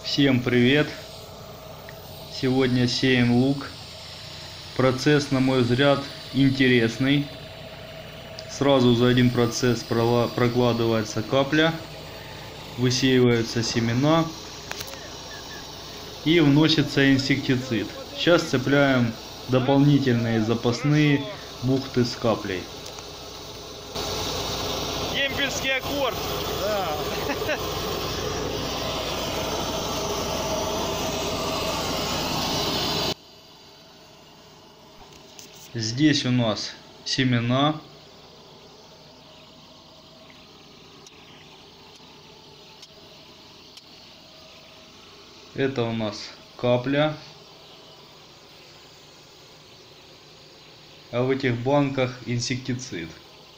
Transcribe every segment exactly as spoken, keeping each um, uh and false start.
Всем привет! Сегодня сеем лук. Процесс, на мой взгляд, интересный. Сразу за один процесс прокладывается капля, высеиваются семена и вносится инсектицид. Сейчас цепляем дополнительные запасные бухты с каплей. Дембельский аккорд. Да. Здесь у нас семена. Это у нас капля. А в этих банках инсектицид.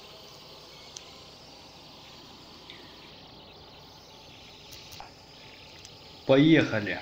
Поехали!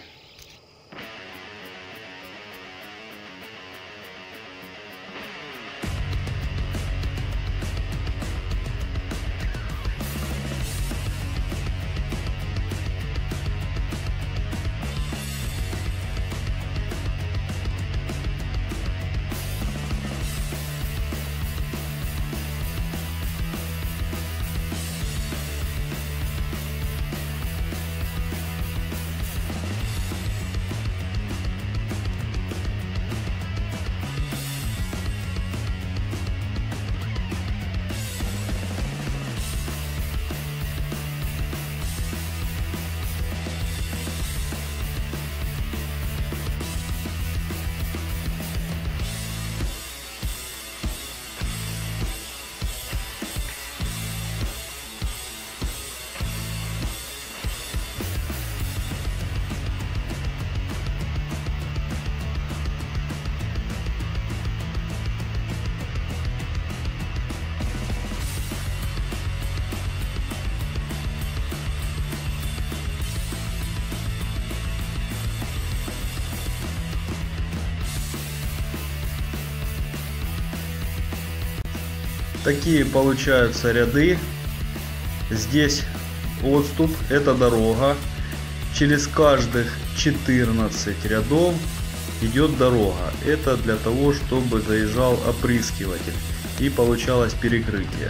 Такие получаются ряды. Здесь отступ, это дорога. Через каждых четырнадцать рядов идет дорога. Это для того, чтобы заезжал опрыскиватель и получалось перекрытие.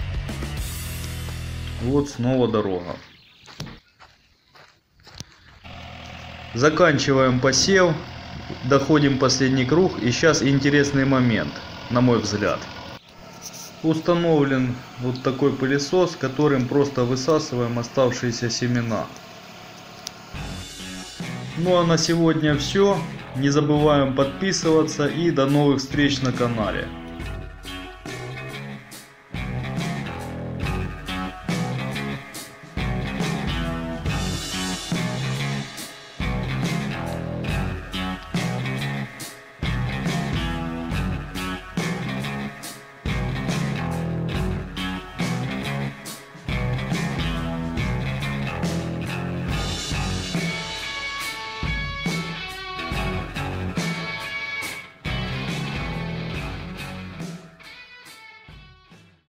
Вот снова дорога. Заканчиваем посев. Доходим последний круг. И сейчас интересный момент, на мой взгляд. Установлен вот такой пылесос, которым просто высасываем оставшиеся семена. Ну а на сегодня все. Не забываем подписываться и до новых встреч на канале.